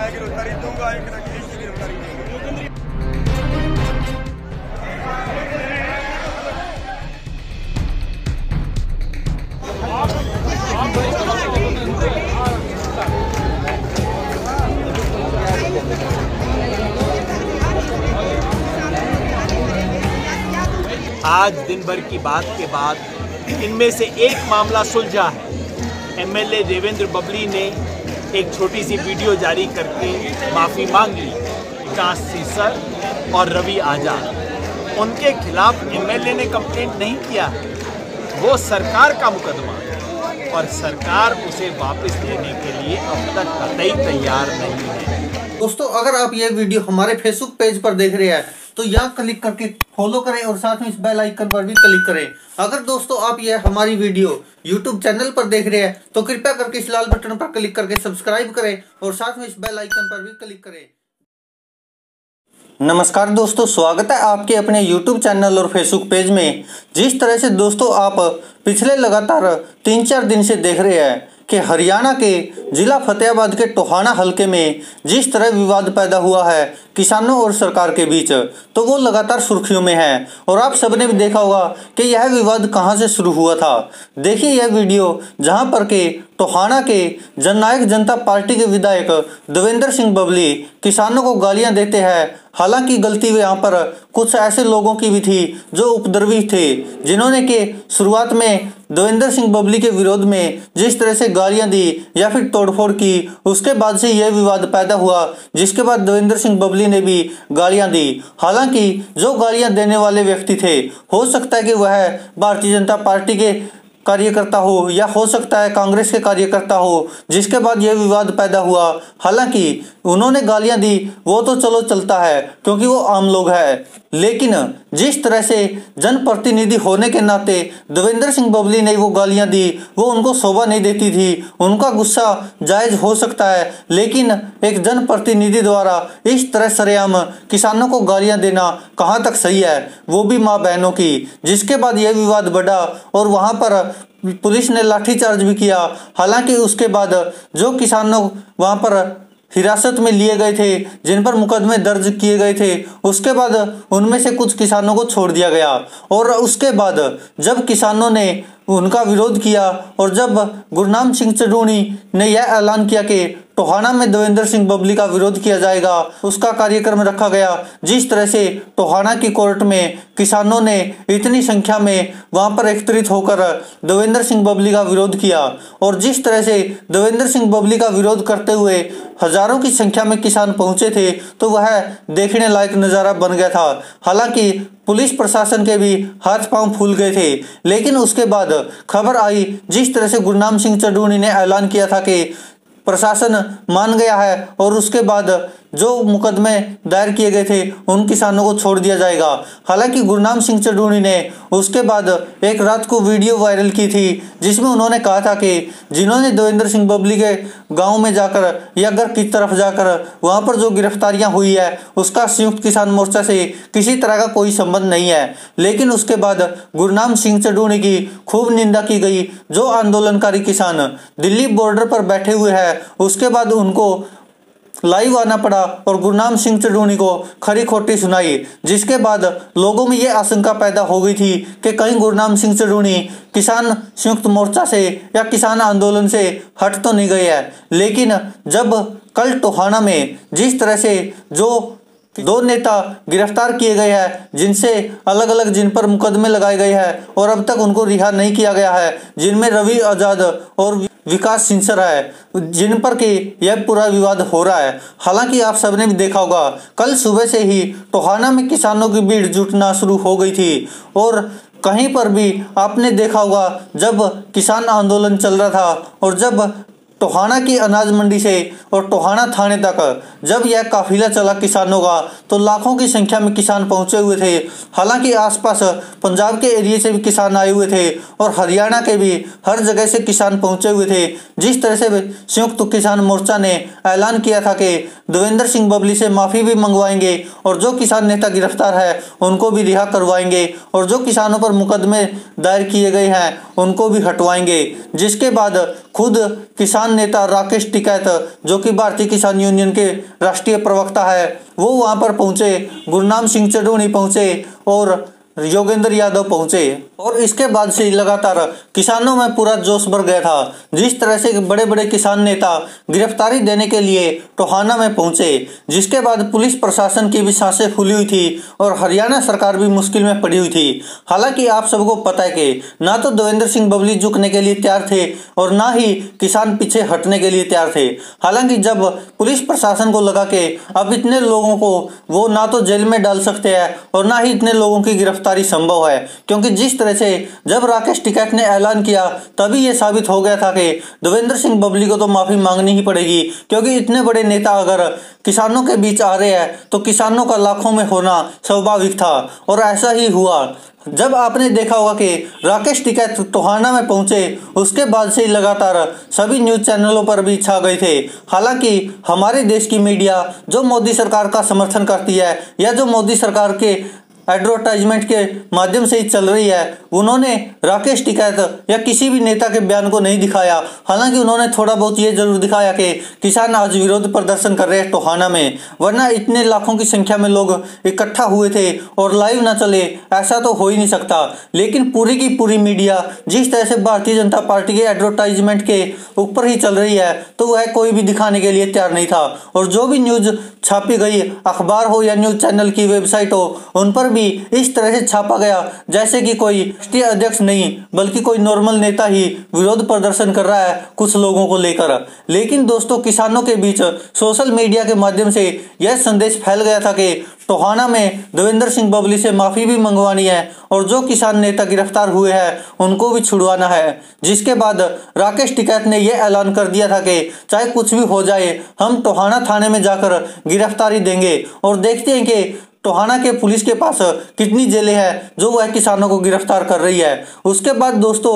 खरीदूंगा, एक खरीदूंगा। आज दिन भर की बात के बाद इनमें से एक मामला सुलझा है। एमएलए देवेंद्र बबली ने एक छोटी सी वीडियो जारी करके माफ़ी मांग ली। विकास सीसर और रवि आजाद, उनके खिलाफ एमएलए ने कंप्लेंट नहीं किया, वो सरकार का मुकदमा है और सरकार उसे वापस लेने के लिए अब तक कतई तैयार नहीं है। दोस्तों, अगर आप ये वीडियो हमारे फेसबुक पेज पर देख रहे हैं तो यहाँ क्लिक करके फॉलो करें और साथ में इस बेल आइकन पर भी क्लिक करें। अगर दोस्तों आप ये हमारी वीडियो यूट्यूब चैनल पर देख रहे हैं तो कृपया करके इस लाल बटन पर क्लिक करके सब्सक्राइब करें और साथ में इस बेल आइकन पर भी क्लिक करें। नमस्कार दोस्तों, स्वागत है आपके अपने YouTube चैनल और फेसबुक पेज में। जिस तरह से दोस्तों आप पिछले लगातार 3-4 दिन से देख रहे हैं कि हरियाणा के जिला फतेहाबाद के टोहाना हलके में जिस तरह विवाद पैदा हुआ है किसानों और सरकार के बीच, तो वो लगातार सुर्खियों में है। और आप सबने भी देखा होगा कि यह विवाद कहां से शुरू हुआ था। देखिए यह वीडियो जहां पर के टोहाना के जननायक जनता पार्टी के विधायक देवेंद्र सिंह बबली किसानों को गालियां देते हैं। हालांकि गलती यहाँ पर कुछ ऐसे लोगों की भी थी जो उपद्रवी थे, जिन्होंने के शुरुआत में देवेंद्र सिंह बबली के विरोध में जिस तरह से गालियां दी या फिर तोड़फोड़ की, उसके बाद से यह विवाद पैदा हुआ, जिसके बाद देवेंद्र सिंह बबली ने भी गालियां दी। हालांकि जो गालियां देने वाले व्यक्ति थे, हो सकता है कि वह भारतीय जनता पार्टी के कार्यकर्ता हो या हो सकता है कांग्रेस के कार्यकर्ता हो, जिसके बाद यह विवाद पैदा हुआ। हालांकि उन्होंने गालियां दी वो तो चलो चलता है क्योंकि वो आम लोग हैं, लेकिन जिस तरह से जनप्रतिनिधि होने के नाते देवेंद्र सिंह बबली ने वो गालियां दी, वो उनको शोभा नहीं देती थी। उनका गुस्सा जायज हो सकता है, लेकिन एक जनप्रतिनिधि द्वारा इस तरह सरेआम किसानों को गालियां देना कहाँ तक सही है, वो भी माँ बहनों की। जिसके बाद यह विवाद बढ़ा और वहाँ पर पुलिस ने लाठीचार्ज भी किया। हालांकि उसके बाद जो किसानों वहाँ पर हिरासत में लिए गए थे, जिन पर मुकदमे दर्ज किए गए थे, उसके बाद उनमें से कुछ किसानों को छोड़ दिया गया। और उसके बाद जब किसानों ने उनका विरोध किया और जब गुरनाम सिंह चडूणी ने यह ऐलान किया कि टोहाना में देवेंद्र सिंह बबली का विरोध किया जाएगा, उसका कार्यक्रम रखा गया। जिस तरह से टोहाना की कोर्ट में किसानों ने इतनी संख्या में वहां पर एकत्रित होकर देवेंद्र सिंह बबली का विरोध किया और जिस तरह से देवेंद्र सिंह बबली का विरोध करते हुए हजारों की संख्या में किसान पहुंचे थे, तो वह देखने लायक नज़ारा बन गया था। हालांकि पुलिस प्रशासन के भी हाथ पांव फूल गए थे, लेकिन उसके बाद खबर आई जिस तरह से गुरनाम सिंह चडूणी ने ऐलान किया था कि प्रशासन मान गया है और उसके बाद जो मुकदमे दायर किए गए थे उन किसानों को छोड़ दिया जाएगा। हालांकि गुरनाम सिंह चडूणी ने उसके बाद एक रात को वीडियो वायरल की थी, जिसमें उन्होंने कहा था कि जिन्होंने देवेंद्र सिंह बबली के गांव में जाकर या घर की तरफ जाकर वहां पर जो गिरफ्तारियां हुई है, उसका संयुक्त किसान मोर्चा से किसी तरह का कोई संबंध नहीं है। लेकिन उसके बाद गुरनाम सिंह चडूणी की खूब निंदा की गई। जो आंदोलनकारी किसान दिल्ली बॉर्डर पर बैठे हुए हैं, उसके बाद उनको लाइव आना पड़ा और गुरनाम सिंह चडूणी को खरी खोटी सुनाई, जिसके बाद लोगों में ये आशंका पैदा हो गई थी कि कहीं गुरनाम सिंह चडूणी किसान संयुक्त मोर्चा से या किसान आंदोलन से हट तो नहीं गए हैं। लेकिन जब कल टोहाना में जिस तरह से जो 2 नेता गिरफ्तार किए गए हैं, जिनसे अलग अलग जिन पर मुकदमे लगाए गए हैं और अब तक उनको रिहा नहीं किया गया है, जिनमें रवि आजाद और विकास सीसर है, जिन पर कि यह पूरा विवाद हो रहा है। हालांकि आप सबने भी देखा होगा कल सुबह से ही टोहाना में किसानों की भीड़ जुटना शुरू हो गई थी और कहीं पर भी आपने देखा होगा जब किसान आंदोलन चल रहा था और जब टोहाना की अनाज मंडी से और टोहाना थाने तक जब यह काफिला चला किसानों का, तो लाखों की संख्या में किसान पहुंचे हुए थे। हालांकि आसपास पंजाब के एरिया से भी किसान आए हुए थे और हरियाणा के भी हर जगह से किसान पहुंचे हुए थे। जिस तरह से संयुक्त किसान मोर्चा ने ऐलान किया था कि देवेंद्र सिंह बबली से माफ़ी भी मंगवाएंगे और जो किसान नेता गिरफ्तार है उनको भी रिहा करवाएंगे और जो किसानों पर मुकदमे दायर किए गए हैं उनको भी हटवाएंगे। जिसके बाद खुद किसान किसान नेता राकेश टिकैत, जो कि भारतीय किसान यूनियन के राष्ट्रीय प्रवक्ता है, वो वहां पर पहुंचे। गुरनाम सिंह चढ़ूनी पहुंचे और योगेंद्र यादव पहुंचे और इसके बाद से लगातार किसानों में पूरा जोश भर गया था। जिस तरह से बड़े बड़े किसान नेता गिरफ्तारी देने के लिए टोहाना में पहुंचे, जिसके बाद पुलिस प्रशासन की भी सांसें फूली हुई थी और हरियाणा सरकार भी मुश्किल में पड़ी हुई थी। हालांकि आप सबको पता है कि ना तो देवेंद्र सिंह बबली झुकने के लिए तैयार थे और ना ही किसान पीछे हटने के लिए तैयार थे। हालांकि जब पुलिस प्रशासन को लगा कि अब इतने लोगों को वो ना तो जेल में डाल सकते हैं और ना ही इतने लोगों की गिरफ्तारी संभव है, क्योंकि जिस तरह से जब राकेश टिकैत ने ऐलान किया तभी ये साबित हो गया था कि देवेंद्र सिंह बबली को तो माफी मांगनी ही पड़ेगी, क्योंकि इतने बड़े नेता अगर किसानों के बीच आ रहे हैं तो किसानों का लाखों में होना स्वाभाविक था और ऐसा ही हुआ। जब आपने देखा होगा कि राकेश टिकैत टोहाना में पहुंचे, उसके बाद से ही लगातार सभी न्यूज चैनलों पर भी छा गए थे। हालांकि हमारे देश की मीडिया जो मोदी सरकार का समर्थन करती है या जो मोदी सरकार के एडवर्टाइजमेंट के माध्यम से ही चल रही है, उन्होंने राकेश टिकैत या किसी भी नेता के बयान को नहीं दिखाया। हालांकि उन्होंने थोड़ा बहुत ये जरूर दिखाया कि किसान आज विरोध प्रदर्शन कर रहे हैं टोहाना में, वरना इतने लाखों की संख्या में लोग इकट्ठा हुए थे और लाइव ना चले ऐसा तो हो ही नहीं सकता। लेकिन पूरी की पूरी मीडिया जिस तरह से भारतीय जनता पार्टी के एडवर्टाइजमेंट के ऊपर ही चल रही है, तो वह कोई भी दिखाने के लिए तैयार नहीं था। और जो भी न्यूज छापी गई, अखबार हो या न्यूज चैनल की वेबसाइट हो, उन पर इस तरह से छापा गया जैसे कि कोई राष्ट्रीय अध्यक्ष नहीं बल्कि कोई नॉर्मल नेता ही विरोध प्रदर्शन कर रहा है कुछ लोगों को लेकर। लेकिन दोस्तों, किसानों के बीच सोशल मीडिया के माध्यम से यह संदेश फैल गया था कि टोहाना में देवेंद्र सिंह बबली से माफी भी मंगवानी है और जो किसान नेता गिरफ्तार हुए हैं उनको भी छुड़वाना है। जिसके बाद राकेश टिकैत ने यह ऐलान कर दिया था कि चाहे कुछ भी हो जाए, हम टोहाना थाने में जाकर गिरफ्तारी देंगे और देखते हैं कि टोहाना के पुलिस के पास कितनी जेलें हैं जो वह किसानों को गिरफ्तार कर रही है। उसके बाद दोस्तों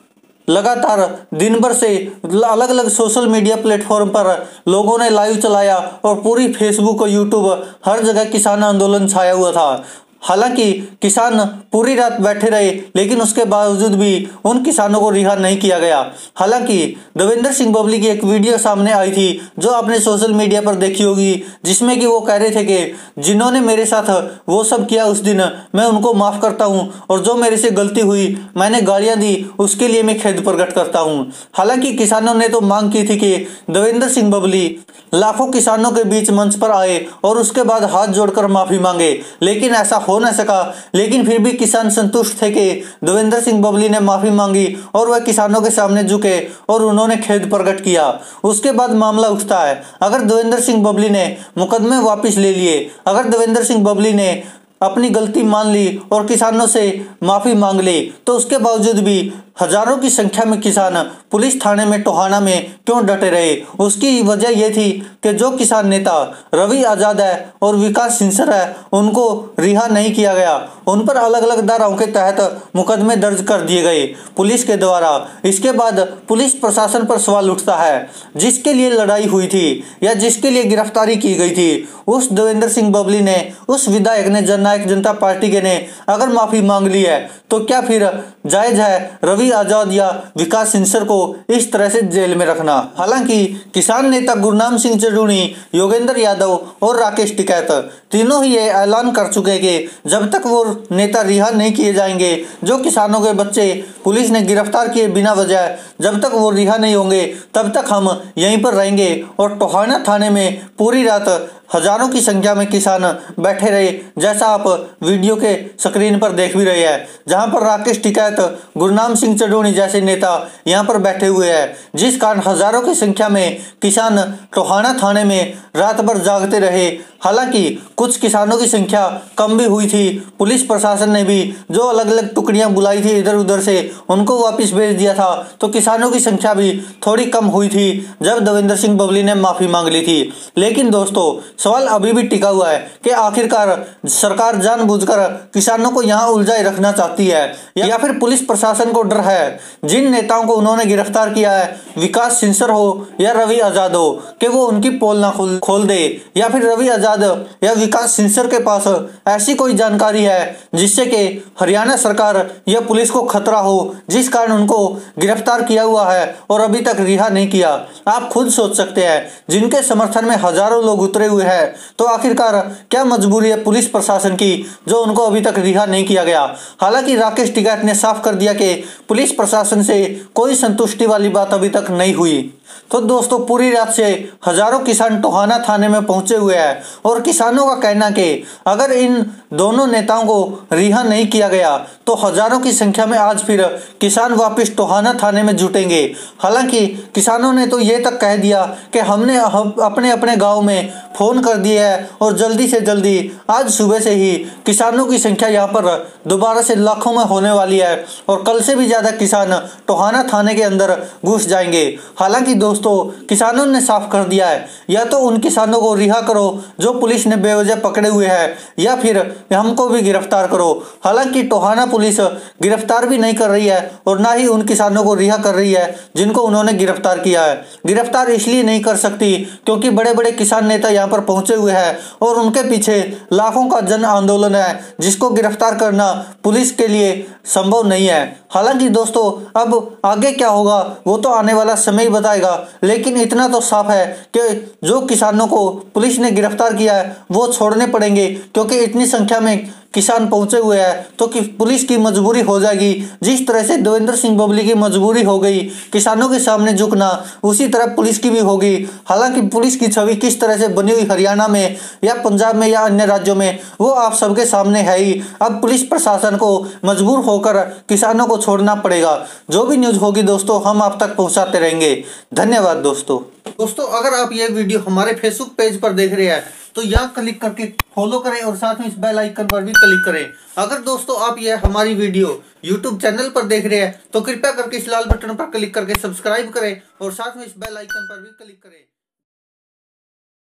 लगातार दिन भर से अलग अलग सोशल मीडिया प्लेटफॉर्म पर लोगों ने लाइव चलाया और पूरी फेसबुक और यूट्यूब हर जगह किसान आंदोलन छाया हुआ था। हालांकि किसान पूरी रात बैठे रहे, लेकिन उसके बावजूद भी उन किसानों को रिहा नहीं किया गया। हालांकि देवेंद्र सिंह बबली की एक वीडियो सामने आई थी जो आपने सोशल मीडिया पर देखी होगी, जिसमें कि वो कह रहे थे कि जिन्होंने मेरे साथ वो सब किया उस दिन, मैं उनको माफ करता हूं और जो मेरे से गलती हुई, मैंने गालियां दी, उसके लिए मैं खेद प्रकट करता हूं। हालांकि किसानों ने तो मांग की थी कि देवेंद्र सिंह बबली लाखों किसानों के बीच मंच पर आए और उसके बाद हाथ जोड़कर माफी मांगे, लेकिन ऐसा हो न सका। लेकिन फिर भी किसान संतुष्ट थे कि देवेंद्र सिंह बबली ने माफी मांगी और वह किसानों के सामने झुके और उन्होंने खेद प्रकट किया। उसके बाद मामला उठता है, अगर देवेंद्र सिंह बबली ने मुकदमे वापस ले लिए, अगर देवेंद्र सिंह बबली ने अपनी गलती मान ली और किसानों से माफी मांग ली, तो उसके बावजूद भी हजारों की संख्या में किसान पुलिस थाने में टोहाना में क्यों डटे रहे? उसकी वजह यह थी कि जो किसान नेता रवि आजाद है और विकास सिंसर है, उनको रिहा नहीं किया गया। उन पर अलग अलग धाराओं के तहत मुकदमे दर्ज कर दिए गए पुलिस के द्वारा। इसके बाद पुलिस प्रशासन पर सवाल उठता है, जिसके लिए लड़ाई हुई थी या जिसके लिए गिरफ्तारी की गई थी, उस देवेंद्र सिंह बबली ने, उस विधायक ने, जननायक जनता पार्टी के ने अगर माफी मांग ली है, तो क्या फिर जायज है रवि आजाद या विकास सिंसर को इस तरह से जेल में रखना? हालांकि किसान नेता गुरनाम सिंह चढ़ूनी, योगेंद्र यादव और राकेश टिकैत तीनों ही ये ऐलान कर चुके कि जब तक वो नेता रिहा नहीं किए जाएंगे, जो किसानों के बच्चे पुलिस ने गिरफ्तार किए बिना वजह, जब तक वो रिहा नहीं होंगे तब तक हम यहीं पर रहेंगे। और टोहाना थाने में पूरी रात हजारों की संख्या में किसान बैठे रहे, जैसा आप वीडियो के स्क्रीन पर देख भी रहे हैं, जहां पर राकेश टिकैत, गुरनाम सिंह चढ़ूनी जैसे नेता यहां पर बैठे हुए हैं, जिस कारण हजारों की संख्या में किसान टोहाना थाने में रात भर जागते रहे। हालांकि कुछ किसानों की संख्या कम भी हुई थी, पुलिस प्रशासन ने भी जो अलग अलग टुकड़ियां बुलाई थी इधर उधर से, उनको वापस भेज दिया था, तो किसानों की संख्या भी थोड़ी कम हुई थी जब देवेंद्र सिंह बबली ने माफी मांग ली थी। लेकिन दोस्तों, सवाल अभी भी टिका हुआ है कि आखिरकार सरकार जानबूझकर किसानों को यहाँ उलझाए रखना चाहती है या फिर पुलिस प्रशासन को डर है। जिन नेताओं को उन्होंने गिरफ्तार किया है, विकास सिंसर हो या रवि आजाद हो, कि वो उनकी पोल ना खोल दे, या फिर रवि आजाद या विकास सिंसर के पास ऐसी कोई जानकारी है जिससे कि हरियाणा सरकार या पुलिस को खतरा हो, जिस कारण उनको गिरफ्तार किया हुआ है और अभी तक रिहा नहीं किया। आप खुद सोच सकते हैं, जिनके समर्थन में हजारों लोग उतरे हुए हैं, तो आखिरकार क्या मजबूरी है पुलिस प्रशासन की जो उनको अभी तक रिहा नहीं किया गया। हालांकि राकेश टिकैत ने साफ कर दिया कि पुलिस प्रशासन से कोई संतुष्टि वाली बात अभी तक नहीं हुई। तो दोस्तों, पूरी रात से हजारों किसान टोहाना थाने में पहुंचे हुए हैं और किसानों का कहना कि अगर इन दोनों नेताओं को रिहा नहीं किया गया तो हजारों की संख्या में आज फिर किसान वापस टोहाना थाने में जुटेंगे। हालांकि किसानों ने तो ये तक कह दिया कि हमने अपने अपने गांव में फोन कर दिया है और जल्दी से जल्दी आज सुबह से ही किसानों की संख्या यहाँ पर दोबारा से लाखों में होने वाली है और कल से भी ज्यादा किसान टोहाना थाने के अंदर घुस जाएंगे। हालांकि दोस्तों, किसानों ने साफ कर दिया है, या तो उन किसानों को रिहा करो जो पुलिस ने बेवजह पकड़े हुए हैं, या फिर हमको भी गिरफ्तार करो। हालांकि टोहाना पुलिस गिरफ्तार भी नहीं कर रही है और ना ही उन किसानों को रिहा कर रही है जिनको उन्होंने गिरफ्तार किया है। गिरफ्तार इसलिए नहीं कर सकती क्योंकि बड़े बड़े किसान नेता यहाँ पर पहुंचे हुए हैं और उनके पीछे लाखों का जन आंदोलन है जिसको गिरफ्तार करना पुलिस के लिए संभव नहीं है। हालांकि दोस्तों, अब आगे क्या होगा वो तो आने वाला समय ही बताएगा, लेकिन इतना तो साफ है कि जो किसानों को पुलिस ने गिरफ्तार किया है वो छोड़ने पड़ेंगे, क्योंकि इतनी संख्या में किसान पहुंचे हुए हैं तो कि पुलिस की मजबूरी हो जाएगी। जिस तरह से देवेंद्र सिंह बबली की मजबूरी हो गई किसानों के सामने झुकना, उसी तरह पुलिस की भी होगी। हालांकि पुलिस की छवि किस तरह से बनी हुई हरियाणा में या पंजाब में या अन्य राज्यों में वो आप सबके सामने है ही। अब पुलिस प्रशासन को मजबूर होकर किसानों को छोड़ना पड़ेगा। जो भी न्यूज होगी दोस्तों, हम आप तक पहुंचाते रहेंगे। धन्यवाद दोस्तों। अगर आप ये वीडियो हमारे फेसबुक पेज पर देख रहे हैं तो यहाँ क्लिक करके फॉलो करें और साथ में इस बेल आइकन पर भी क्लिक करें। अगर दोस्तों आप ये हमारी वीडियो यूट्यूब चैनल पर देख रहे हैं तो कृपया करके इस लाल बटन पर क्लिक करके सब्सक्राइब करें और साथ में इस बेल आइकन पर भी क्लिक करें।